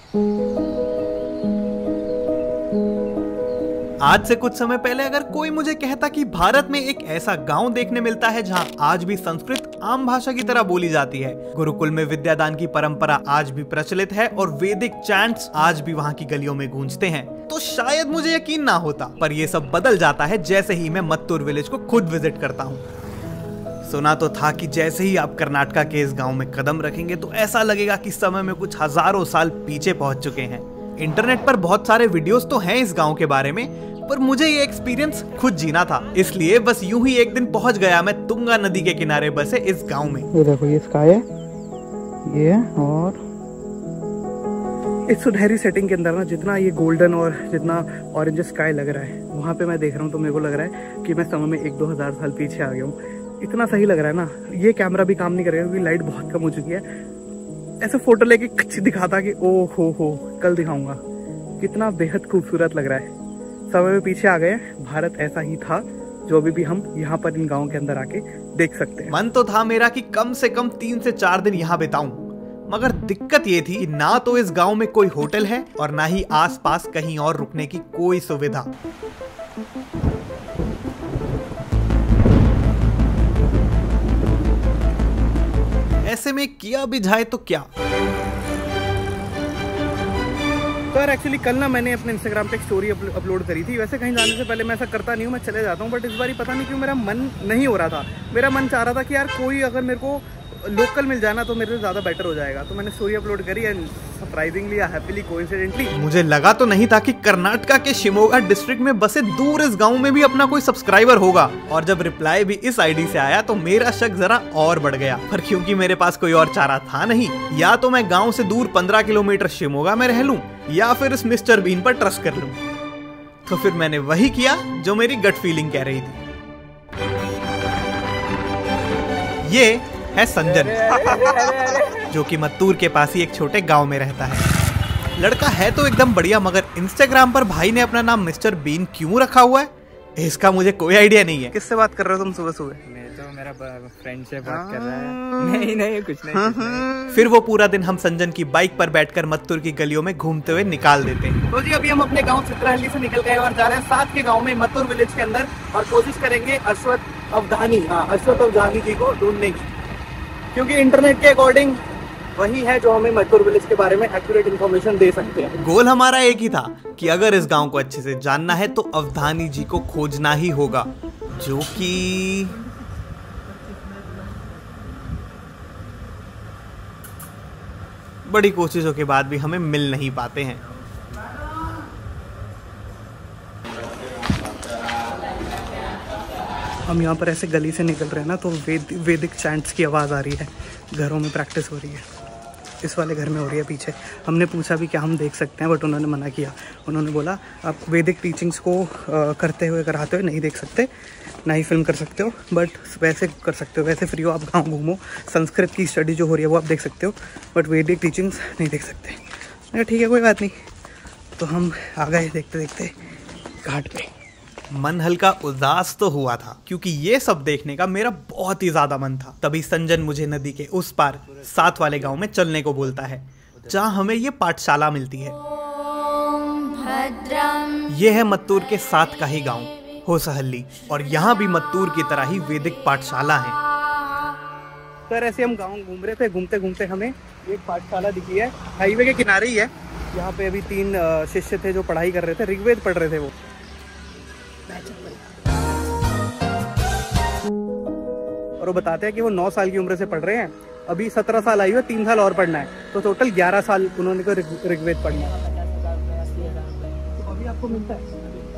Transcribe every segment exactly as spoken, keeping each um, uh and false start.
आज से कुछ समय पहले अगर कोई मुझे कहता कि भारत में एक ऐसा गांव देखने मिलता है जहां आज भी संस्कृत आम भाषा की तरह बोली जाती है, गुरुकुल में विद्यादान की परंपरा आज भी प्रचलित है और वैदिक चैंट्स आज भी वहां की गलियों में गूंजते हैं, तो शायद मुझे यकीन ना होता। पर ये सब बदल जाता है जैसे ही मैं मत्तूर विलेज को खुद विजिट करता हूँ। सुना तो था कि जैसे ही आप कर्नाटका के इस गांव में कदम रखेंगे तो ऐसा लगेगा कि समय में कुछ हजारों साल पीछे पहुंच चुके हैं। इंटरनेट पर बहुत सारे वीडियोस तो हैं इस गांव के बारे में, पर मुझे ये एक्सपीरियंस खुद जीना था, इसलिए बस यूं ही एक दिन पहुंच गया मैं तुंगा नदी के किनारे बसे इस गांव में। ये देखो, ये स्काई है, ये और इस सुनहरी सेटिंग के अंदर ना जितना ये गोल्डन और जितना ऑरेंज स्काई लग रहा है, वहाँ पे मैं देख रहा हूँ तो मेरे को लग रहा है कि मैं समय में एक दो हजार साल पीछे आ गया हूँ। इतना सही लग रहा है ना। ये कैमरा भी काम नहीं करेगा क्योंकि लाइट बहुत कम हो चुकी है। ऐसे फोटो लेके कच्ची दिखाता कि ओ हो हो कल दिखाऊंगा। कितना बेहद खूबसूरत लग रहा है। समय में पीछे आ गए, भारत ऐसा ही था जो अभी भी हम यहाँ पर इन गाँव के अंदर आके देख सकते हैं। मन तो था मेरा कि कम से कम तीन से चार दिन यहाँ बिताऊं, मगर दिक्कत ये थी कि ना तो इस गांव में कोई होटल है और ना ही आसपास कहीं और रुकने की कोई सुविधा। ऐसे में किया भी जाए तो क्या। सर एक्चुअली कल ना मैंने अपने इंस्टाग्राम पे एक स्टोरी अपलोड करी थी। वैसे कहीं जाने से पहले मैं ऐसा करता नहीं हूँ, मैं चले जाता हूँ, बट इस बार पता नहीं क्यों मेरा मन नहीं हो रहा था। मेरा मन चाह रहा था कि यार कोई अगर मेरे को लोकल मिल जाना तो मेरे लिए ज़्यादा बेटर हो जाएगा। तो मैंने स्टोरी अपलोड करी एंड सरप्राइजिंगली हैप्पीली कोइंसिडेंटली मुझे लगा तो नहीं था कि कर्नाटका के शिमोगा डिस्ट्रिक्ट में बसे दूर इस गांव में भी अपना कोई सब्सक्राइबर होगा। और जब रिप्लाई भी इस आईडी से आया तो मेरा शक जरा और बढ़ गया। पर क्योंकि मेरे पास कोई और चारा था नहीं, या तो मैं गाँव से दूर पंद्रह किलोमीटर शिमोगा में रह लूं या फिर इस मिस्टर बीन पर ट्रस्ट कर लूं, तो फिर मैंने वही किया जो मेरी गट फीलिंग कह रही थी। ये है संजन, जो कि मत्तूर के पास ही एक छोटे गांव में रहता है। लड़का है तो एकदम बढ़िया, मगर इंस्टाग्राम पर भाई ने अपना नाम मिस्टर बीन क्यों रखा हुआ है इसका मुझे कोई आइडिया नहीं है। किससे बात कर रहे हो तुम सुबह सुबह? मैं तो मेरा फ्रेंड से बात कर रहा है। नहीं नहीं कुछ नहीं, कुछ नहीं। फिर वो पूरा दिन हम संजन की बाइक पर बैठकर मत्तूर की गलियों में घूमते हुए निकाल देते हैं। तो जी अभी हम अपने गांव चित्रहल्ली से निकल गए और जा रहे हैं साथ के गांव में मत्तूर विलेज के अंदर और कोशिश करेंगे अश्वथ अवधानी हाँ अश्वथ अवधानी जी को ढूंढने की, क्योंकि इंटरनेट के अकॉर्डिंग वही है जो हमें मत्तूर विलेज के बारे में एक्यूरेट इन्फॉर्मेशन दे सकते हैं। गोल हमारा एक ही था कि अगर इस गांव को अच्छे से जानना है तो अवधानी जी को खोजना ही होगा, जो कि बड़ी कोशिशों के बाद भी हमें मिल नहीं पाते हैं। हम यहाँ पर ऐसे गली से निकल रहे हैं ना तो वेद वैदिक चैंट्स की आवाज़ आ रही है। घरों में प्रैक्टिस हो रही है, इस वाले घर में हो रही है पीछे। हमने पूछा भी क्या हम देख सकते हैं, बट उन्होंने मना किया। उन्होंने बोला आप वैदिक टीचिंग्स को आ, करते हुए कराते हुए नहीं देख सकते, ना ही फिल्म कर सकते हो, बट वैसे कर सकते हो, वैसे फ्री हो, आप गाँव घूमो, संस्कृत की स्टडी जो हो रही है वो आप देख सकते हो, बट वैदिक टीचिंग्स नहीं देख सकते। मैंने ठीक है कोई बात नहीं। तो हम आ गए देखते देखते घाट पे। मन हल्का उदास तो हुआ था क्योंकि ये सब देखने का मेरा बहुत ही ज्यादा मन था। तभी संजन मुझे नदी के उस पार साथ वाले गांव में चलने को बोलता है, जहां हमें ये पाठशाला मिलती है। ये है मत्तूर के साथ का ही गांव होसहल्ली, और यहाँ भी मत्तूर की तरह ही वैदिक पाठशाला है। सर ऐसे हम गाँव घूम रहे थे, घूमते घूमते हमें एक पाठशाला दिखी है, हाईवे के किनारे ही है। यहाँ पे अभी तीन शिष्य थे जो पढ़ाई कर रहे थे, ऋग्वेद पढ़ रहे थे वो। और वो बताते हैं कि वो नौ साल की उम्र से पढ़ रहे हैं, अभी सत्रह साल आई है, तीन साल और पढ़ना है, तो टोटल ग्यारह साल उन्होंने को ऋग्वेद पढ़ना है। तो अभी आपको मिलता है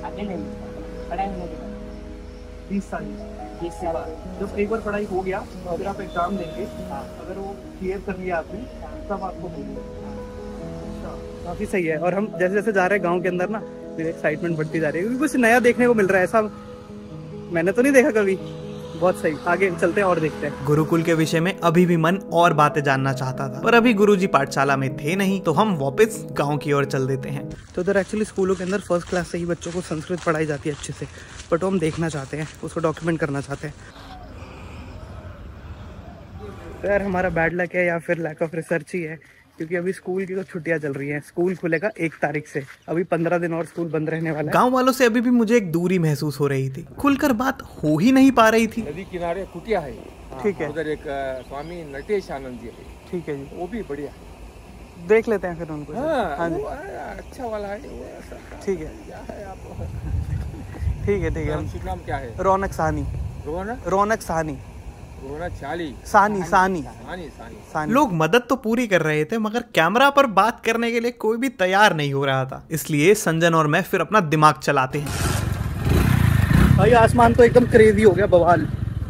बीस साल बीस साल जब एक बार पढ़ाई हो गया तो फिर आप एग्जाम देंगे, अगर वो क्लियर कर लिया आपने तब आपको मिलेगा। काफ़ी सही है। और हम जैसे जैसे जा रहे हैं गाँव के अंदर ना, मेरी एक्साइटमेंट बढ़ती जा रही है क्योंकि कुछ नया देखने को मिल रहा है। ऐसा मैंने तो नहीं देखा कभी। बहुत सही, आगे चलते हैं और देखते हैं। गुरुकुल के विषय में अभी भी मन और बातें जानना चाहता था, पर अभी गुरुजी पाठशाला में थे नहीं, तो हम वापस गांव की ओर चल देते हैं। तो उधर एक्चुअली स्कूलों के अंदर फर्स्ट क्लास से ही बच्चों को संस्कृत पढ़ाई जाती है अच्छे से, बट हम देखना चाहते हैं, उसको डॉक्यूमेंट करना चाहते हैं। तो यार हमारा बैड लक है या फिर लैक ऑफ रिसर्च ही है क्योंकि अभी स्कूल की तो छुट्टियां चल रही हैं। स्कूल खुलेगा एक तारीख से, अभी पंद्रह दिन और स्कूल बंद रहने वाला है। गांव वालों से अभी भी मुझे एक दूरी महसूस हो रही थी, खुलकर बात हो ही नहीं पा रही थी। नदी किनारे कुटिया है, ठीक है, उधर एक स्वामी नटेश आनंद जी है, ठीक है जी, वो भी बढ़िया, देख लेते हैं फिर उनको। हाँ, हाँ जी, अच्छा वाला है वो, ऐसा ठीक है, क्या है आप, ठीक है, ठीक है। शुभ नाम क्या है? रौनक साहनी। रौनक रौनक साहनी रौनक चाली सानी सानी सानी सानी सानी। लोग मदद तो पूरी कर रहे थे, मगर कैमरा पर बात करने के लिए कोई भी तैयार नहीं हो रहा था। इसलिए संजन और मैं फिर अपना दिमाग चलाते हैं। भाई आसमान तो एकदम क्रेजी हो गया, बवाल।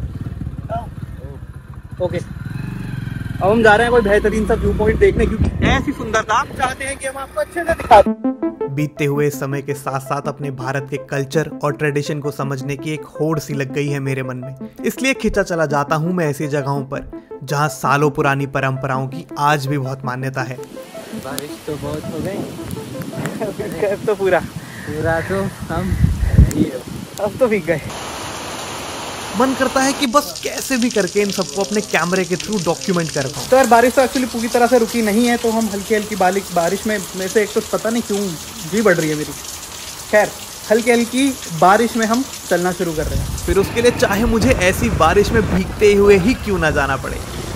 ओके, अब हम जा रहे हैं कोई बेहतरीन सा व्यू पॉइंट देखने, क्योंकि ऐसी सुंदरता हम चाहते हैं कि हम आपको अच्छे से दिखा दें। बीतते हुए समय के साथ साथ अपने भारत के कल्चर और ट्रेडिशन को समझने की एक होड़ सी लग गई है मेरे मन में। इसलिए खिंचा चला जाता हूँ मैं ऐसी जगहों पर जहाँ सालों पुरानी परंपराओं की आज भी बहुत मान्यता है। बारिश तो बहुत हो गई, अब तो पूरा पूरा तो हम अब तो भीग गए। मन करता है कि बस कैसे भी करके इन सबको अपने कैमरे के थ्रू डॉक्यूमेंट कर पाऊं। तो यार बारिश तो एक्चुअली पूरी तरह से रुकी नहीं है, तो हम हल्की हल्की बारिश बारिश में में से एक तो पता नहीं क्यों जी बढ़ रही है मेरी। खैर, हल्की हल्की बारिश में हम चलना शुरू कर रहे हैं। फिर उसके लिए चाहे मुझे ऐसी बारिश में भीगते हुए ही क्यों ना जाना पड़े।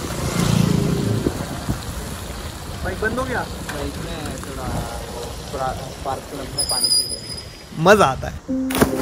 बाइक बंद हो गया, बाइक में थोड़ा थोड़ा पार्क में पानी पी गए, मजा आता है।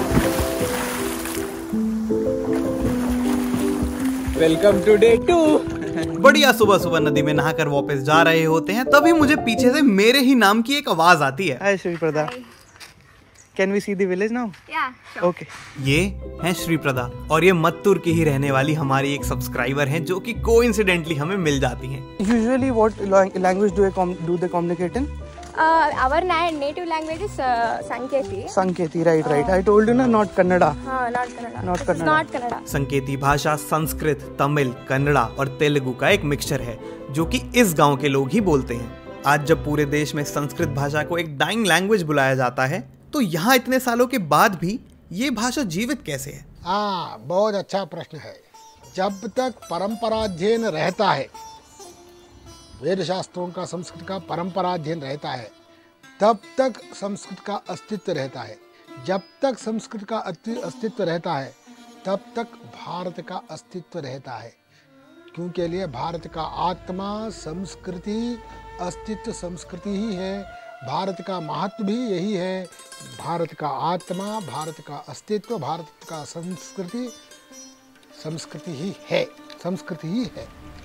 Welcome to day two. बढ़िया सुबह सुबह नदी में नहाकर वापस जा रहे होते हैं, तभी मुझे पीछे से मेरे ही नाम की एक आवाज आती है। Hi Shri Prada, can we see the village now? Yeah, sure. Okay. ये हैं श्री प्रदा और ये मत्तूर की ही रहने वाली हमारी एक सब्सक्राइबर हैं, जो कि कोइंसिडेंटली हमें मिल जाती हैं। Usually what language do they do they communicate in? Uh, our na- native language is uh, Sanketi. Sanketi, right, right. I told you na, not Kannada. हाँ, not Kannada. Not It's Kannada. not Kannada. संकेती भाषा संस्कृत, तमिल, कन्नड़ा और तेलुगु का एक mixture है, जो कि इस गांव के लोग ही बोलते हैं। आज जब पूरे देश में संस्कृत भाषा को एक डाइंग लैंग्वेज बुलाया जाता है, तो यहाँ इतने सालों के बाद भी ये भाषा जीवित कैसे है? हाँ, बहुत अच्छा प्रश्न है। जब तक परंपराध्ययन रहता है, वेद शास्त्रों का संस्कृत का परंपराध्ययन रहता है, तब तक संस्कृत का अस्तित्व रहता है। जब तक संस्कृत का अस्तित्व रहता है, तब तक भारत का अस्तित्व रहता है। क्योंकि लिए भारत का आत्मा संस्कृति, अस्तित्व संस्कृति ही है। भारत का महत्व भी यही है। भारत का आत्मा, भारत का अस्तित्व, भारत का संस्कृति, संस्कृति ही है, संस्कृति ही है।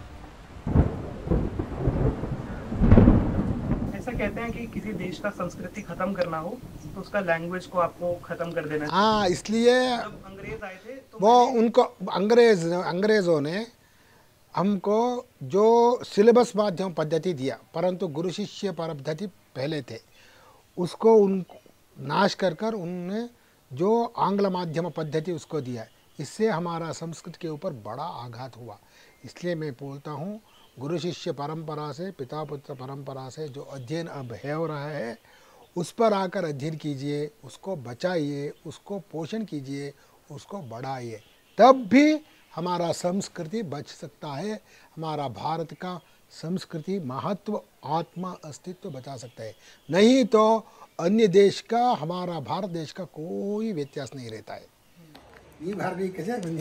ऐसा कहते हैं कि किसी देश का संस्कृति खत्म करना हो तो उसका लैंग्वेज को आपको खत्म कर देना चाहिए। हाँ, इसलिए जब अंग्रेज आए थे तो वो उनको अंग्रेज अंग्रेज़ों ने हमको जो सिलेबस माध्यम पद्धति दिया, परंतु गुरु शिष्य पद्धति पहले थे, उसको उन नाश कर कर उन्होंने जो आंग्ल माध्यम पद्धति उसको दिया। इससे हमारा संस्कृत के ऊपर बड़ा आघात हुआ। इसलिए मैं बोलता हूँ, गुरु शिष्य परंपरा से, पिता पुत्र परंपरा से जो अध्ययन अब है हो रहा है, उस पर आकर अध्ययन कीजिए, उसको बचाइए, उसको पोषण कीजिए, उसको बढ़ाइए, तब भी हमारा संस्कृति बच सकता है। हमारा भारत का संस्कृति, महत्व, आत्मा, अस्तित्व बचा सकता है। नहीं तो अन्य देश का, हमारा भारत देश का कोई व्यत्यास नहीं रहता है। ये भारत कैसे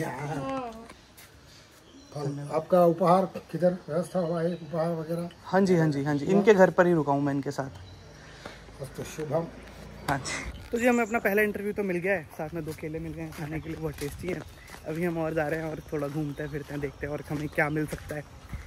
आपका उपहार किधर व्यवस्था हुआ है, उपहार वगैरह? हाँ जी, हाँ जी, हाँ जी, इनके घर पर ही रुका हूँ मैं इनके साथ। तो शुभम। हाँ जी, तो जी हमें अपना पहला इंटरव्यू तो मिल गया है, साथ में दो केले मिल गए हैं खाने के लिए, बहुत टेस्टी है। अभी हम और जा रहे हैं और थोड़ा घूमते हैं फिरते हैं, देखते हैं और हमें क्या मिल सकता है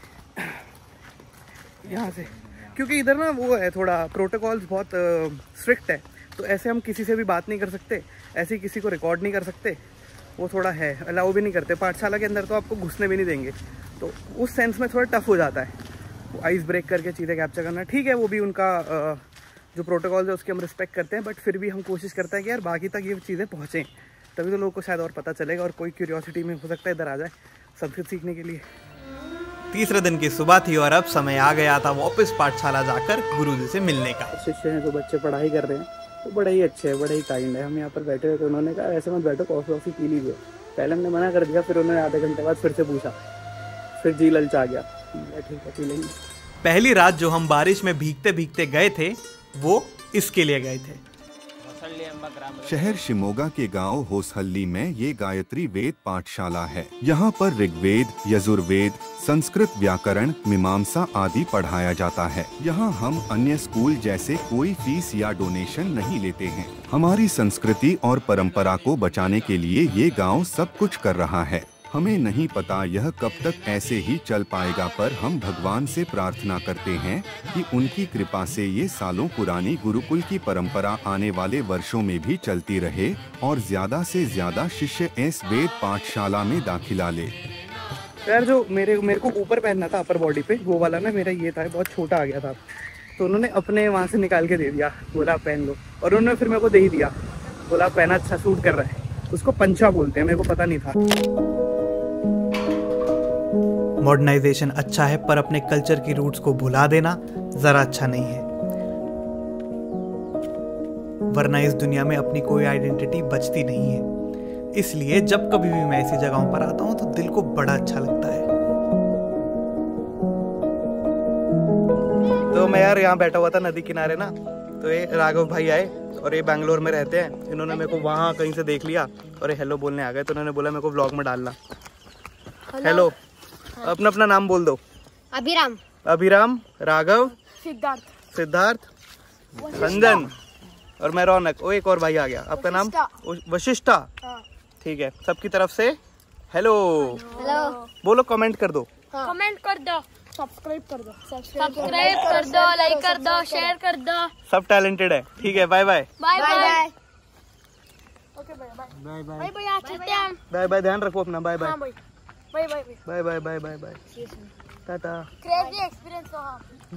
यहाँ से, क्योंकि इधर ना वो है थोड़ा प्रोटोकॉल्स बहुत स्ट्रिक्ट है, तो ऐसे हम किसी से भी बात नहीं कर सकते, ऐसे ही किसी को रिकॉर्ड नहीं कर सकते, वो थोड़ा है, अलाउ भी नहीं करते। पाठशाला के अंदर तो आपको घुसने भी नहीं देंगे, तो उस सेंस में थोड़ा टफ हो जाता है वो आइस ब्रेक करके चीज़ें कैप्चर करना। ठीक है, वो भी उनका जो प्रोटोकॉल है उसकी हम रिस्पेक्ट करते हैं, बट फिर भी हम कोशिश करते हैं कि यार बाकी तक ये चीज़ें पहुँचें, तभी तो लोगों को शायद और पता चलेगा और कोई क्यूरियोसिटी में हो सकता है इधर आ जाए संस्कृत सीखने के लिए। तीसरे दिन की सुबह थी और अब समय आ गया था वापस पाठशाला जाकर गुरुजी से मिलने का। शिष्य हैं जो बच्चे पढ़ाई कर रहे हैं, वो बड़े ही अच्छे हैं, बड़े ही काइंड है। हम यहाँ पर बैठे हुए तो उन्होंने कहा ऐसे मत बैठो, कॉफ़ी वॉफ़ी पी लीजिए। पहले हमने मना कर दिया, फिर उन्होंने आधे घंटे बाद फिर से पूछा, फिर जी ललचा गया, ठीक है पी लेंगे। पहली रात जो हम बारिश में भीगते भीगते गए थे वो इसके लिए गए थे। शहर शिमोगा के गांव होसहल्ली में ये गायत्री वेद पाठशाला है। यहाँ पर ऋग्वेद, यजुर्वेद, संस्कृत व्याकरण, मीमांसा आदि पढ़ाया जाता है। यहाँ हम अन्य स्कूल जैसे कोई फीस या डोनेशन नहीं लेते हैं। हमारी संस्कृति और परंपरा को बचाने के लिए ये गांव सब कुछ कर रहा है। हमें नहीं पता यह कब तक ऐसे ही चल पाएगा, पर हम भगवान से प्रार्थना करते हैं कि उनकी कृपा से ये सालों पुरानी गुरुकुल की परंपरा आने वाले वर्षों में भी चलती रहे और ज्यादा से ज्यादा शिष्य इस वेद पाठशाला में दाखिला ले। यार जो मेरे मेरे को ऊपर पहनना था अपर बॉडी पे, वो वाला ना मेरा ये था, बहुत छोटा आ गया था, तो उन्होंने अपने वहाँ से निकाल के दे दिया, बोला पहन लो, और उन्होंने फिर मेरे को दे ही दिया, बोला पहना अच्छा सूट कर रहा है। उसको पंचा बोलते हैं, मेरे को पता नहीं था। मॉडर्नाइजेशन अच्छा है पर अपने कल्चर की रूट्स को भुला देना जरा अच्छा नहीं है, वरना इस दुनिया में अपनी कोई आइडेंटिटी बचती नहीं है। इसलिए जब कभी भी मैं ऐसी जगहों पर आता हूँ तो दिल को बड़ा अच्छा लगता है। तो मैं यार यहाँ बैठा हुआ था नदी किनारे ना, तो ये राघव भाई आए और ये बैंगलोर में रहते हैं। इन्होंने मेरे को वहाँ कहीं से देख लिया और ये हेलो बोलने आ गए, तो उन्होंने बोला मेरे को व्लॉग में डालना। हेलो, अपना अपना नाम बोल दो। अभिराम, अभिराम, राघव, सिद्धार्थ, सिद्धार्थ, संजन और मैं रौनक। ओ एक और भाई आ गया, आपका नाम वशिष्ठा। ठीक है, सबकी तरफ से हेलो हेलो बोलो, कमेंट कर दो, कमेंट कर दो, सब्सक्राइब कर दो, सब्सक्राइब कर दो, लाइक कर दो, शेयर कर दो। सब टैलेंटेड है। ठीक है, bye bye bye bye. Okay bye bye bye bye bye. आज चलते हैं हम। बाय बाय, ध्यान रखो अपना। बाय बाय हाँ bye bye bye bye bye bye bye bye tata. Crazy experience रहा।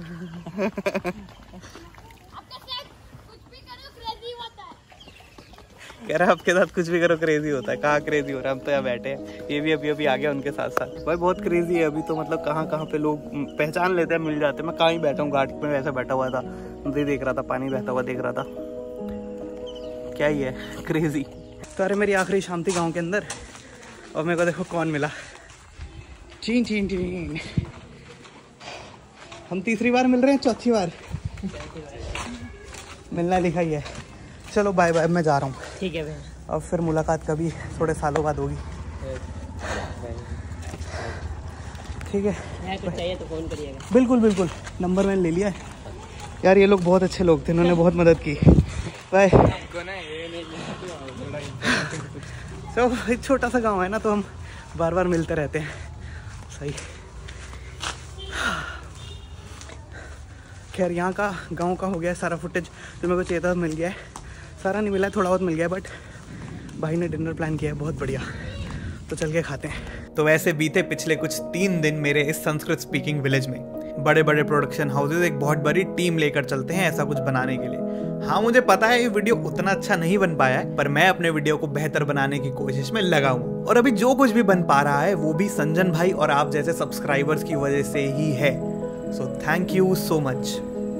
कह रहा आपके साथ कुछ भी करो क्रेजी होता है। कहाँ क्रेजी हो रहा है, हम तो यहाँ बैठे हैं। ये भी अभी अभी आ गया उनके साथ साथ। भाई बहुत क्रेजी है अभी तो, मतलब कहाँ कहाँ पे लोग पहचान लेते हैं, मिल जाते हैं। मैं कहाँ ही बैठा हूँ, घाट पे वैसे बैठा हुआ था, नदी देख रहा था, पानी बहता हुआ देख रहा था। क्या ही है, क्रेजी। तो अरे मेरी आखिरी शाम थी गाँव के अंदर और मेरे को देखो कौन मिला। चीन चीन चीन, हम तीसरी बार मिल रहे हैं, चौथी बार मिलना लिखा ही है। चलो बाय बाय, मैं जा रहा हूँ। ठीक है भाई, अब फिर मुलाकात कभी थोड़े सालों बाद होगी। ठीक है, कुछ चाहिए तो फोन करिएगा। बिल्कुल बिल्कुल, नंबर मैंने ले लिया है। यार ये लोग बहुत अच्छे लोग थे, इन्होंने बहुत मदद की। बाय। तो एक छोटा सा गांव है ना, तो हम बार बार मिलते रहते हैं। सही। खैर यहाँ का गांव का हो गया सारा फुटेज जो मेरे को चाहिए था, मिल गया है। सारा नहीं मिला है, थोड़ा बहुत मिल गया है, बट भाई ने डिनर प्लान किया है बहुत बढ़िया, तो चल के खाते हैं। तो वैसे बीते पिछले कुछ तीन दिन मेरे इस संस्कृत स्पीकिंग विलेज में बड़े बड़े प्रोडक्शन हाउसेज एक बहुत बड़ी टीम लेकर चलते हैं ऐसा कुछ बनाने के लिए। हाँ मुझे पता है ये वीडियो उतना अच्छा नहीं बन पाया है, पर मैं अपने वीडियो को बेहतर बनाने की कोशिश में लगा हूँ। और अभी जो कुछ भी बन पा रहा है वो भी संजन भाई और आप जैसे सब्सक्राइबर्स की वजह से ही है। So thank you so much.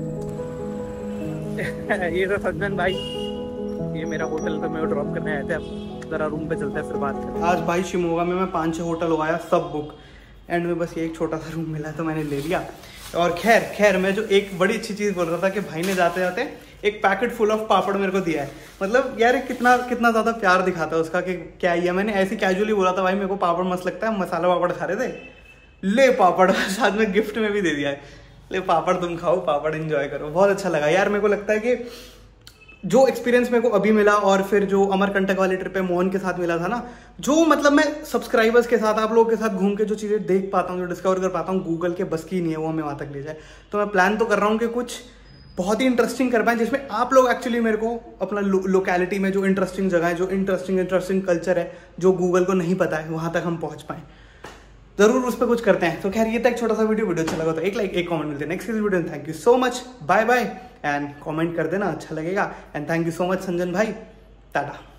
ये तो संजन भाई, ये मेरा होटल पे मेरे को ड्रॉप करने आए थे। अब जरा रूम पे चलते हैं फिर बात करते हैं। आज भाई शिमोगा में मैं पाँच छः होटल लगाया, सब बुक, एंड में बस ये एक छोटा सा रूम मिला तो मैंने ले लिया। और खैर खैर मैं जो एक बड़ी अच्छी चीज़ बोल रहा था कि भाई ने जाते जाते एक पैकेट फुल ऑफ पापड़ मेरे को दिया है। मतलब यार कितना कितना ज़्यादा प्यार दिखाता है उसका कि क्या ही है। मैंने ऐसे कैजुअली बोला था भाई मेरे को पापड़ मस्त लगता है, मसाला पापड़ खा रहे थे, ले पापड़, साथ में गिफ्ट में भी दे दिया है, ले पापड़ तुम खाओ, पापड़ एंजॉय करो। बहुत अच्छा लगा यार। मेरे को लगता है कि जो एक्सपीरियंस मेरे को अभी मिला और फिर जो अमरकंटक वाली ट्रिप पे मोहन के साथ मिला था ना, जो मतलब मैं सब्सक्राइबर्स के साथ, आप लोगों के साथ घूम के जो चीज़ें देख पाता हूँ, जो डिस्कवर कर पाता हूँ, गूगल के बस की नहीं है वो हमें वहाँ तक ले जाए। तो मैं प्लान तो कर रहा हूँ कि कुछ बहुत ही इंटरेस्टिंग कर पाएँ, जिसमें आप लोग एक्चुअली मेरे को अपना लोकेलिटी में जो इंटरेस्टिंग जगह है, जो इंटरेस्टिंग इंटरेस्टिंग कल्चर है, जो गूगल को नहीं पता है, वहाँ तक हम पहुँच पाएँ। जरूर उस पर कुछ करते हैं। तो खैर ये था एक छोटा सा वीडियो वीडियो अच्छा लगा तो एक लाइक एक कमेंट मिलते हैं नेक्स्ट वीडियो में। Thank you so much, bye bye, and comment कर देना अच्छा लगेगा। And thank you so much Sanjan भाई, टाटा।